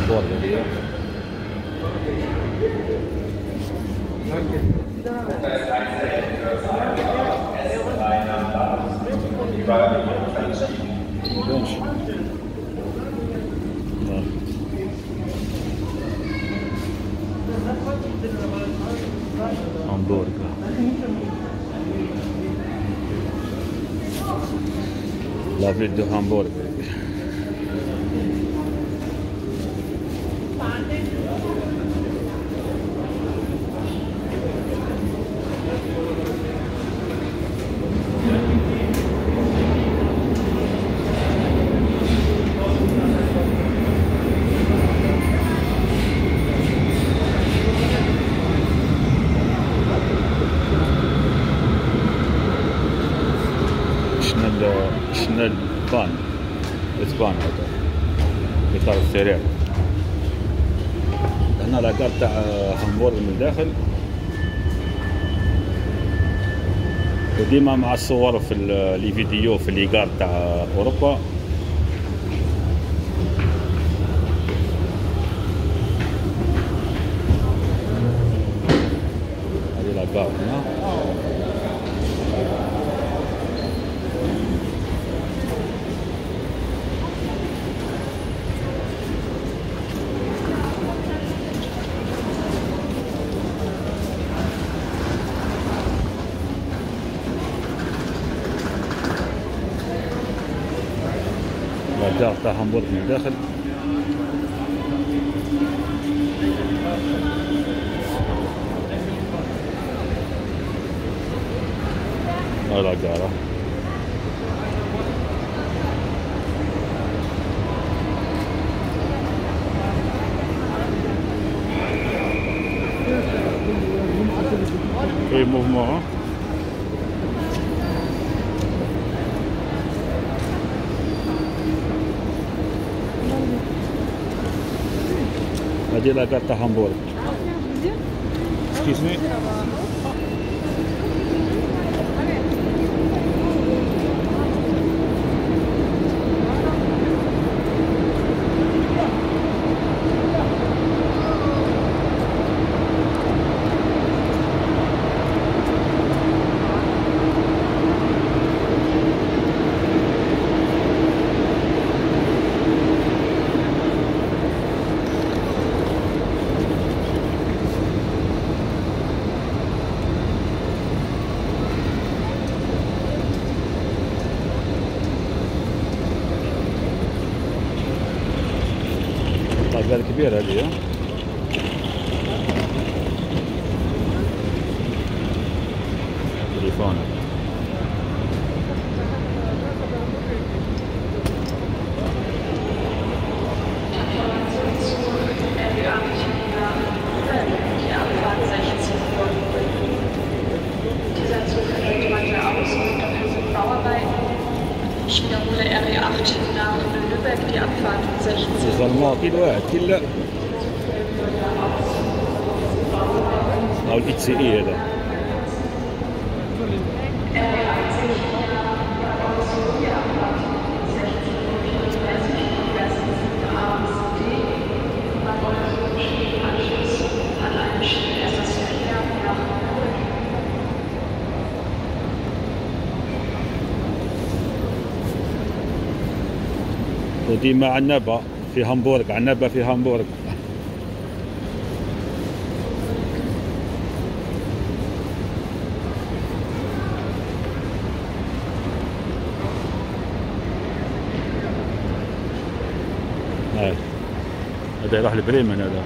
همبرجر هي. همبرجر لا فيديو همبرجر. شنو البان اسبان هذا الاطار السريع. هنا لاكار تاع همبرجر من الداخل، وديما مع الصور في لي فيديو في ليكار تاع اوروبا. هذه لاكار هنا. لاكار تاع همبرجر من الداخل. هاي لاكار في موفمون. هذه لاكار تاع همبرجر. Excuse me. لاكار كبيرة هذه. تليفون Ich wiederhole RE8 nach Lübeck, die Abfahrt 16. ظلمات كيلو واحد كلا. أو الإتش سي إي هذا. وديما عنبة في همبرجر، عنبة في همبرجر. هذا يروح لبريمن هذا.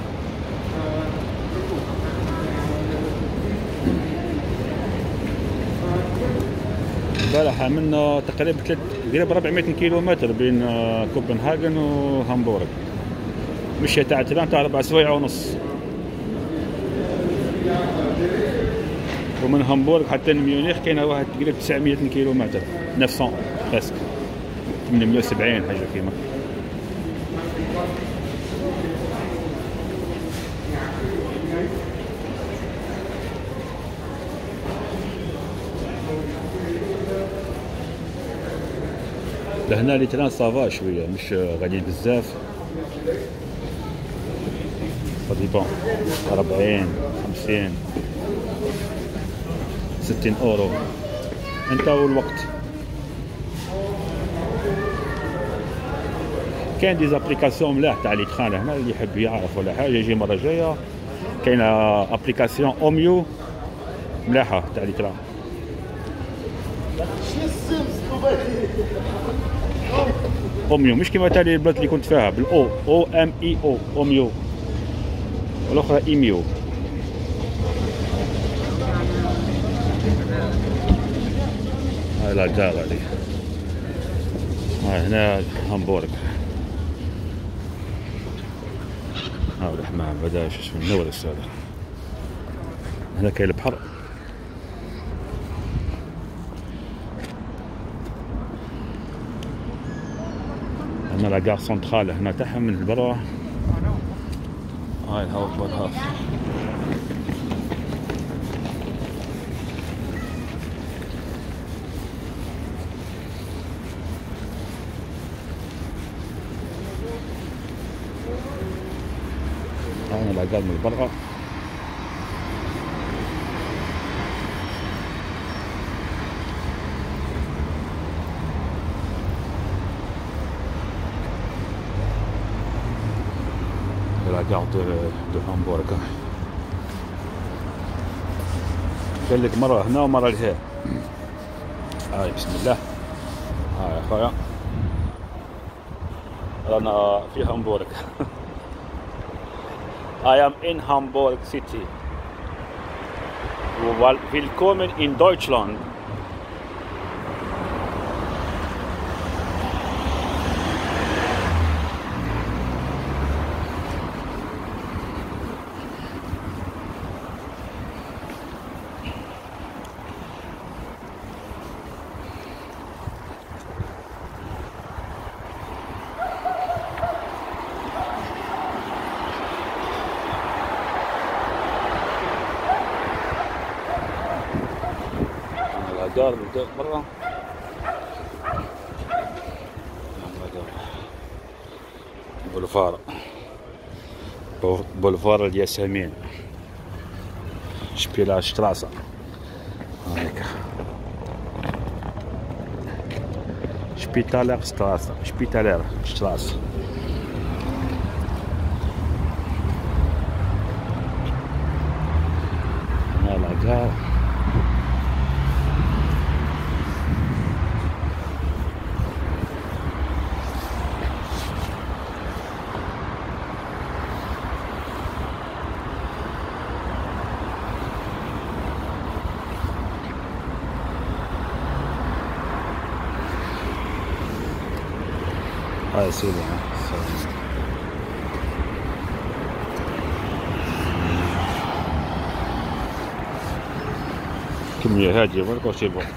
البارح عملنا تقريبا قريب 400 كيلومتر بين كوبنهاجن وهامبورغ. مشي تاع 4 سوايع ونص. ومن هامبورغ حتى لميونخ كاينه واحد تقريبا 900 كيلومتر، 900 باسك 870 حاجه كيما. لهنا لي تران صافا شويه، مش غاديين بزاف. ديبون 40 50 60 اورو انت والوقت. كاين دي زابليكاسيون ملاح تاع لي تخان هنا اللي يحب يعرف ولا حاجه يجي المره الجايه. كاينه ابليكاسيون اوميو ملاحه تاع لي تران. اوميو مش كيما تاع البلاد اللي كنت فيها بالاو او ام اي او اوميو والاخرى ايميو. هاي لا دار هذه. هنا هامبورغ. هذا الحمام بدا شو اسمه النورس هذا. هنا كاين البحر. هنا لا كار سونترال هنا تاعهم من برا. هاي الهاوس بوت هاوس. هنا لا كار من برا. la gare de هامبورغ. كاين لك مره هنا ومره لهيه. هاي بسم الله. هاي يا خويا رانا في هامبورغ. I am in Hamburg city. Willkommen in Deutschland. دار برا. بولفار الياسمين. شبيلا شتراسة هاكا. شبيتالر شتراسة. شبيتالر شتراسة. هنا لا هاي سيدي. كمية هادية برك سي بون.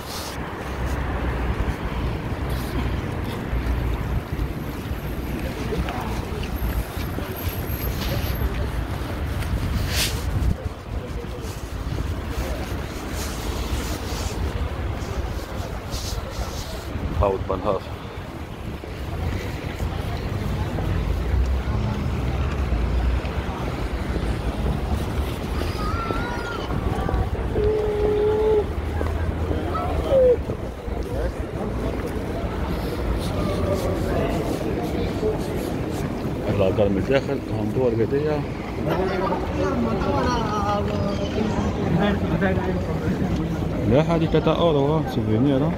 هاوت بنهار. الراجل من الداخل هامبورغ هدية. لا هذه 3 اورو سوفينير.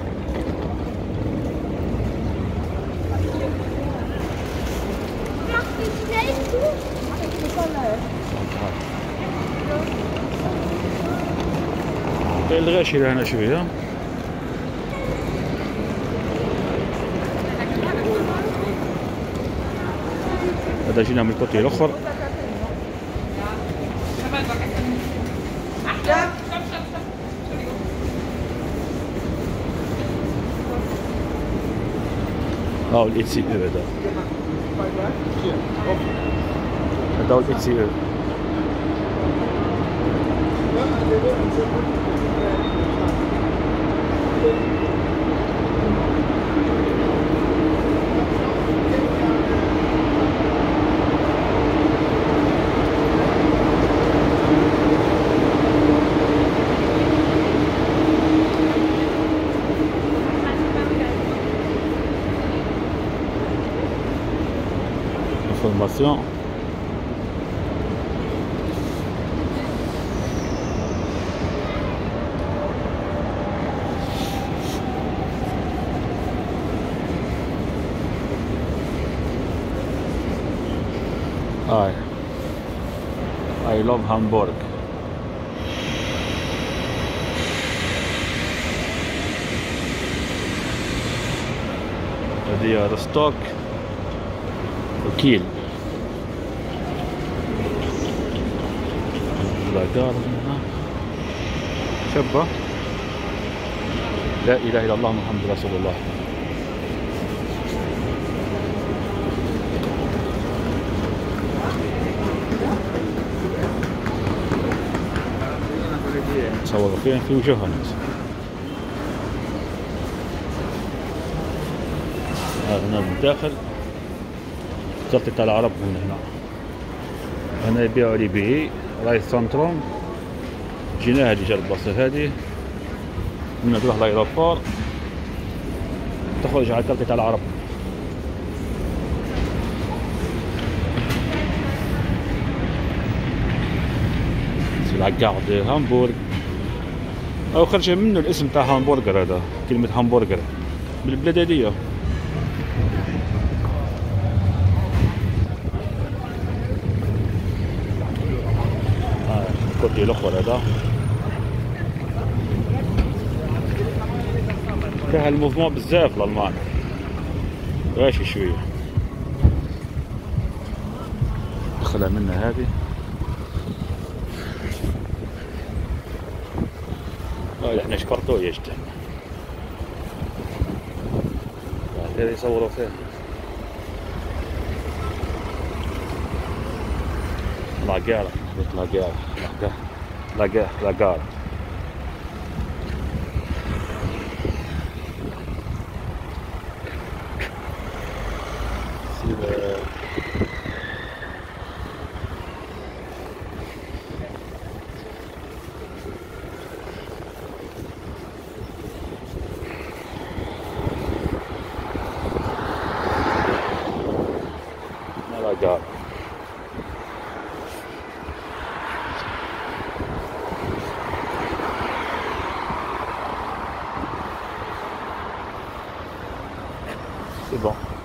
كاين الغاشي لهنا شوية. هذا جينا من الكوتي الاخر. هاو الإي سي او هذا. هذا هو الإي سي او. d'information. I love Hamburg. هذه روستوك وكيل. لاكار شابة. لا إله إلا الله محمد رسول الله. تصور فين في وجوه الناس. هنا من الداخل جلطة العرب من هنا. هنا يبيعوا لي به رايس سنتروم. جينا هادي جا البلاصة هادي من تروح لايروبور تخرج على جلطة العرب. لا كارد هامبورغ او خرج منه الاسم تاع هامبورغر. هذا كلمة هامبورغر بالبلاد هذيا. الكوتي الاخر هذا فيها الموفمون بزاف الالمان. ماشي شويه دخلها منها هذه. احنا شكرتو يا جدع هذا يصوروا فيه. لاكار لاكار لاكار لاكار. لاكار c'est bon.